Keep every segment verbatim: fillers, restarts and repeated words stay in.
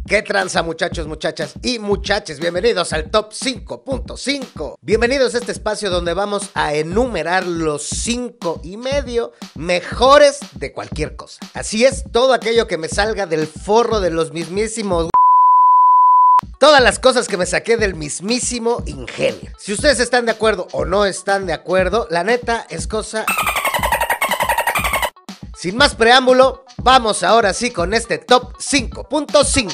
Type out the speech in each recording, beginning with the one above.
¿Qué tranza, muchachos, muchachas y muchaches? Bienvenidos al Top cinco punto cinco. Bienvenidos a este espacio donde vamos a enumerar los cinco y medio mejores de cualquier cosa. Así es, todo aquello que me salga del forro de los mismísimos... Todas las cosas que me saqué del mismísimo ingenio. Si ustedes están de acuerdo o no están de acuerdo, la neta es cosa... Sin más preámbulo, vamos ahora sí con este Top cinco punto cinco.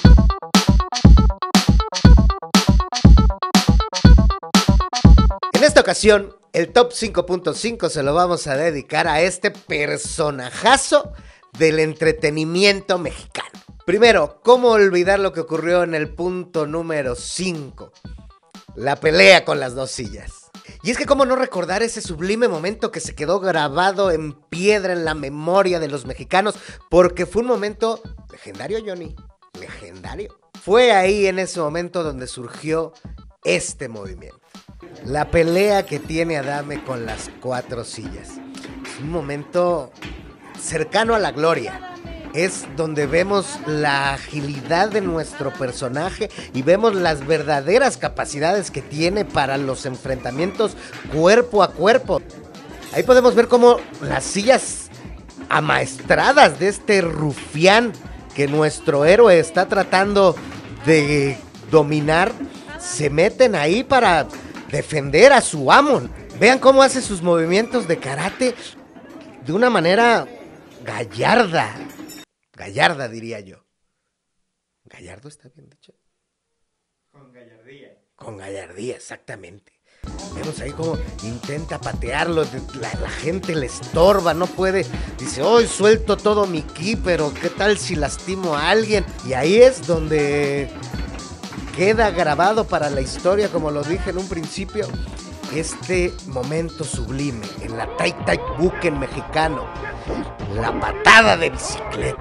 En esta ocasión, el Top cinco punto cinco se lo vamos a dedicar a este personajazo del entretenimiento mexicano. Primero, ¿cómo olvidar lo que ocurrió en el punto número cinco? La pelea con las dos sillas. Y es que cómo no recordar ese sublime momento que se quedó grabado en piedra en la memoria de los mexicanos, porque fue un momento legendario, Johnny, legendario. Fue ahí en ese momento donde surgió este movimiento. La pelea que tiene Adame con las cuatro sillas. Es un momento cercano a la gloria. Es donde vemos la agilidad de nuestro personaje y vemos las verdaderas capacidades que tiene para los enfrentamientos cuerpo a cuerpo. Ahí podemos ver cómo las sillas amaestradas de este rufián que nuestro héroe está tratando de dominar se meten ahí para defender a su amo. Vean cómo hace sus movimientos de karate de una manera gallarda. Gallarda, diría yo. ¿Gallardo está bien dicho? Con gallardía. Con gallardía, exactamente. Vemos ahí cómo intenta patearlo, la, la gente le estorba, no puede. Dice, hoy suelto todo mi ki, pero ¿qué tal si lastimo a alguien? Y ahí es donde queda grabado para la historia, como lo dije en un principio, este momento sublime en la Tai Tai Buken mexicano. La patada de bicicleta.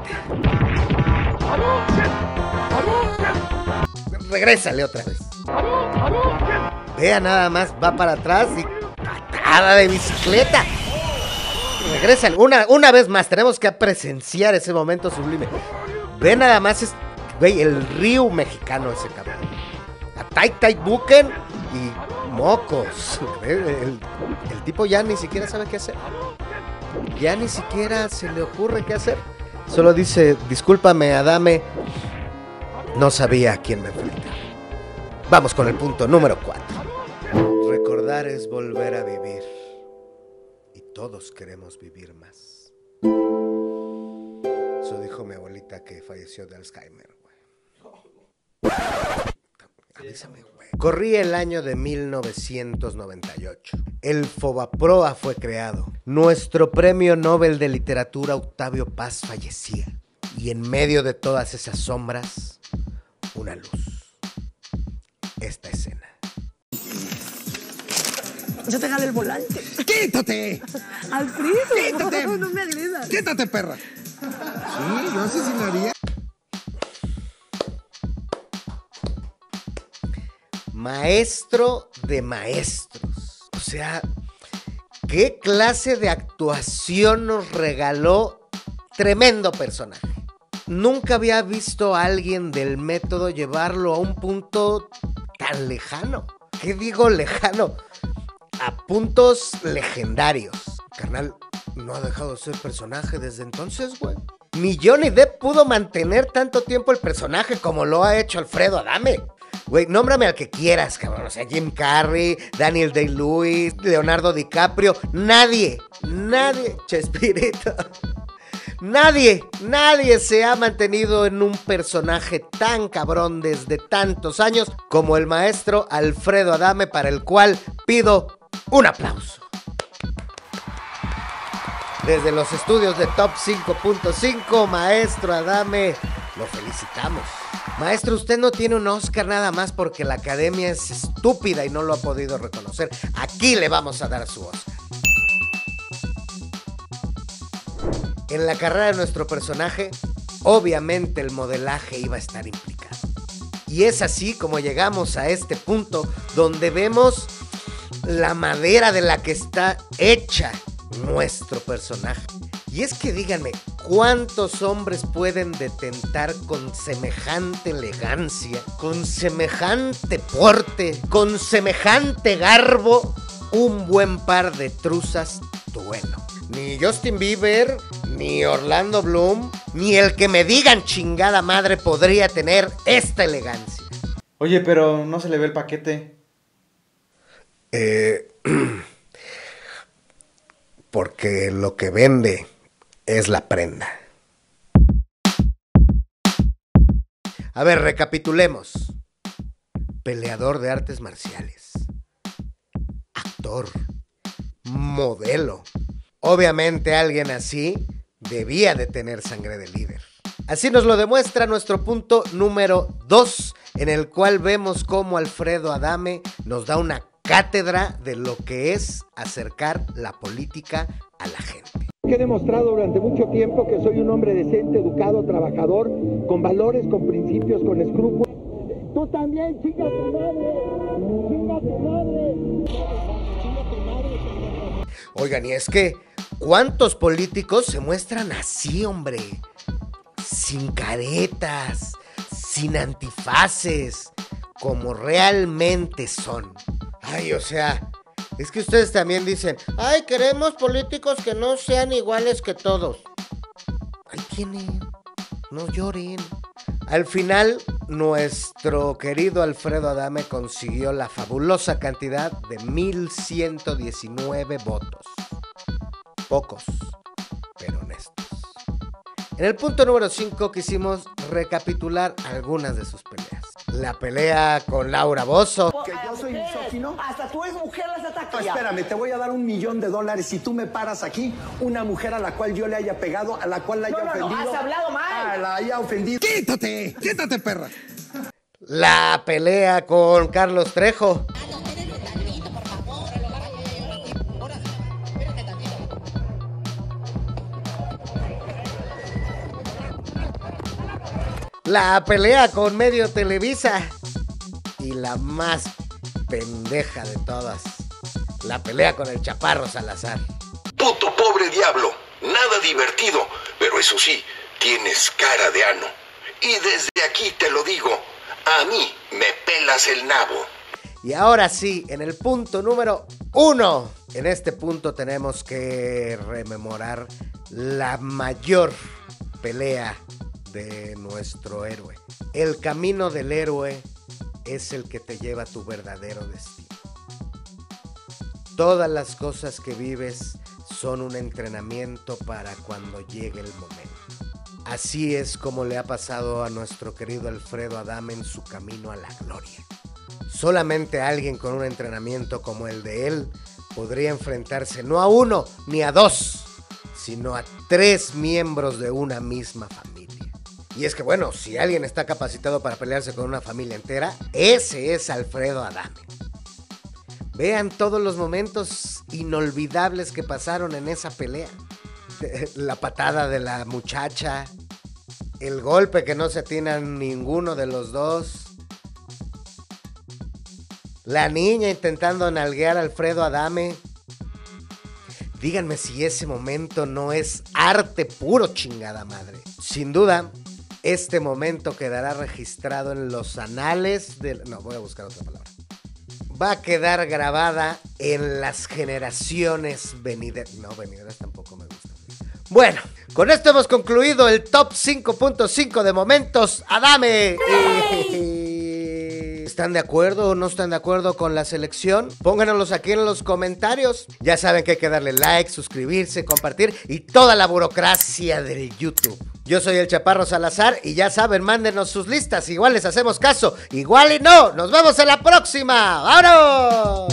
Regrésale otra vez. Vea nada más, va para atrás y patada de bicicleta. Regrésale, una, una vez más, tenemos que presenciar ese momento sublime. Ve nada más, es, güey, el Ryu mexicano ese cabrón. La Tai Tai Buken y mocos. El, el, el tipo ya ni siquiera sabe qué hacer. Ya ni siquiera se le ocurre qué hacer. Solo dice, discúlpame, Adame, no sabía a quién me enfrentaba. Vamos con el punto número cuatro. Recordar es volver a vivir. Y todos queremos vivir más. Eso dijo mi abuelita que falleció de Alzheimer, güey. Avísame, güey. Corrí el año de mil novecientos noventa y ocho. El Fobaproa fue creado. Nuestro premio Nobel de Literatura, Octavio Paz, fallecía. Y en medio de todas esas sombras, una luz. Esta escena. Yo te jalé el volante. ¡Quítate! Alfredo, ¡Quítate! no, no me agredas. ¡Quítate, perra! Sí, yo asesinaría. Maestro de maestros. O sea, ¿qué clase de actuación nos regaló? Tremendo personaje. Nunca había visto a alguien del método llevarlo a un punto tan lejano. ¿Qué digo lejano? A puntos legendarios. Carnal, no ha dejado de ser personaje desde entonces, güey. Ni Johnny Depp pudo mantener tanto tiempo el personaje como lo ha hecho Alfredo Adame. Güey, nómbrame al que quieras, cabrón. O sea, Jim Carrey, Daniel Day-Lewis, Leonardo DiCaprio. Nadie, nadie, Chespirito. Nadie, nadie se ha mantenido en un personaje tan cabrón desde tantos años como el maestro Alfredo Adame, para el cual pido un aplauso. Desde los estudios de Top cinco punto cinco, maestro Adame, lo felicitamos. Maestro, usted no tiene un Oscar nada más porque la academia es estúpida y no lo ha podido reconocer. Aquí le vamos a dar su Oscar. En la carrera de nuestro personaje, obviamente el modelaje iba a estar implicado. Y es así como llegamos a este punto donde vemos la madera de la que está hecha nuestro personaje. Y es que díganme, ¿cuántos hombres pueden detentar con semejante elegancia, con semejante porte, con semejante garbo, un buen par de truzas trueno? Ni Justin Bieber, ni Orlando Bloom, ni el que me digan chingada madre podría tener esta elegancia. Oye, pero no se le ve el paquete. Eh, porque lo que vende es la prenda. A ver, recapitulemos. Peleador de artes marciales, actor, modelo. Obviamente alguien así debía de tener sangre de líder. Así nos lo demuestra nuestro punto número dos, en el cual vemos cómo Alfredo Adame nos da una cátedra de lo que es acercar la política a la gente. He demostrado durante mucho tiempo que soy un hombre decente, educado, trabajador, con valores, con principios, con escrúpulos. Tú también, chica tu madre, chica tu madre. Oigan, y es que, ¿cuántos políticos se muestran así, hombre? Sin caretas, sin antifaces, como realmente son. Ay, o sea, es que ustedes también dicen, ay, queremos políticos que no sean iguales que todos. Ahí tienen, no lloren. Al final, nuestro querido Alfredo Adame consiguió la fabulosa cantidad de mil ciento diecinueve votos. Pocos, pero honestos. En el punto número cinco quisimos recapitular algunas de sus peleas. La pelea con Laura Bozzo. Que yo soy misógino. Hasta tú eres mujer, las atacas. No, espérame, te voy a dar un millón de dólares si tú me paras aquí una mujer a la cual yo le haya pegado, a la cual la haya No, no, no, ofendido. has hablado mal. Ah, la haya ofendido. ¡Quítate! ¡Quítate, perra! La pelea con Carlos Trejo. La pelea con Medio Televisa. Y la más pendeja de todas, la pelea con el Chaparro Salazar. Puto pobre diablo, nada divertido, pero eso sí, tienes cara de ano. Y desde aquí te lo digo, a mí me pelas el nabo. Y ahora sí, en el punto número uno, en este punto tenemos que rememorar la mayor pelea de nuestro héroe. El camino del héroe es el que te lleva a tu verdadero destino. Todas las cosas que vives son un entrenamiento para cuando llegue el momento. Así es como le ha pasado a nuestro querido Alfredo Adame en su camino a la gloria. Solamente alguien con un entrenamiento como el de él podría enfrentarse no a uno ni a dos, sino a tres miembros de una misma familia. Y es que bueno, si alguien está capacitado para pelearse con una familia entera, ese es Alfredo Adame. Vean todos los momentos inolvidables que pasaron en esa pelea. La patada de la muchacha, el golpe que no se atina ninguno de los dos, la niña intentando nalguear a Alfredo Adame. Díganme si ese momento no es arte puro, chingada madre. Sin duda, este momento quedará registrado en los anales del... No, voy a buscar otra palabra. Va a quedar grabada en las generaciones venideras. No, venideras tampoco me gusta. Bueno, con esto hemos concluido el top cinco punto cinco de momentos Adame. ¿Están de acuerdo o no están de acuerdo con la selección? Pónganoslos aquí en los comentarios. Ya saben que hay que darle like, suscribirse, compartir y toda la burocracia del YouTube. Yo soy el Chaparro Salazar y ya saben, mándenos sus listas. Igual les hacemos caso, igual y no. Nos vemos en la próxima. ¡Vámonos!